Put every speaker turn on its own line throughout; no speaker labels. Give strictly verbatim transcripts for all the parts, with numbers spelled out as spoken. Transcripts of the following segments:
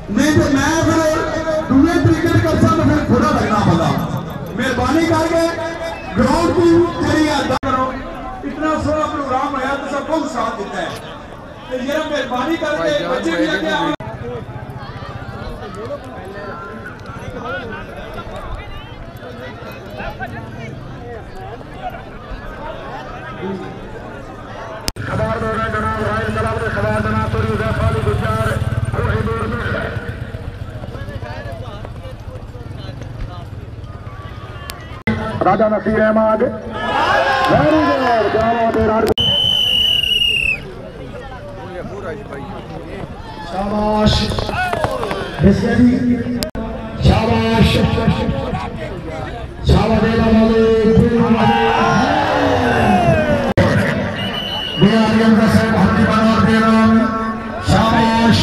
नहीं तो मैं फिर दूसरे तरीके से करता तो फिर बुरा लगना पड़ा। मेहरबानी करके ग्राउंड की तेरी अदा करो। इतना सोहना प्रोग्राम होया तो सब बहुत साथ देता है। तो ये मेहरबानी करके बच्चे भी आगे आओ। खबर दो रहे जनाब राइल कलाम ने खबर जनाब तो खाली गुजार कोई दूर में है। राजा नसीर अहमद वेरी गुड जाओ विराट शाबाश बिस्मिल शाबाश शाबाश देला वाले बिहारियन का से बहुत ही बड़ा दे रहा हूं। शाबाश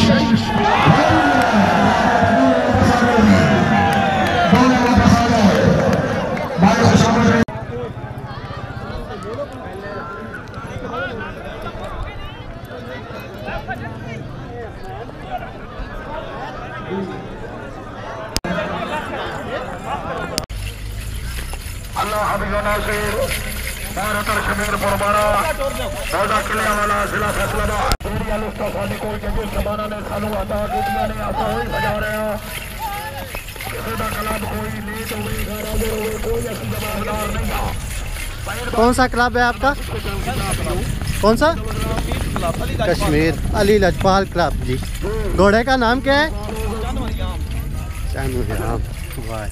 अल्लाह हबीब नासिर बारतर शमीर पुरबारा दौड़ा किले वाला जिला फैसलाबाद दुनिया लुफ्ता साने कोई जगह जमाना ने सानू अता दुनिया ने आता हुई बजा रहे हैं। किसी का क्लब कोई नीट हुई गाराजे हुए कोई ऐसी जवाबदार नहीं है।
कौन सा क्लब है आपका? कौन सा? कश्मीर अली लजपाल क्लब जी। घोड़े का नाम क्या है? शानूरियाम। वाह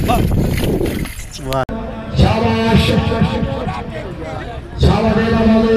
शाबाश शाबाश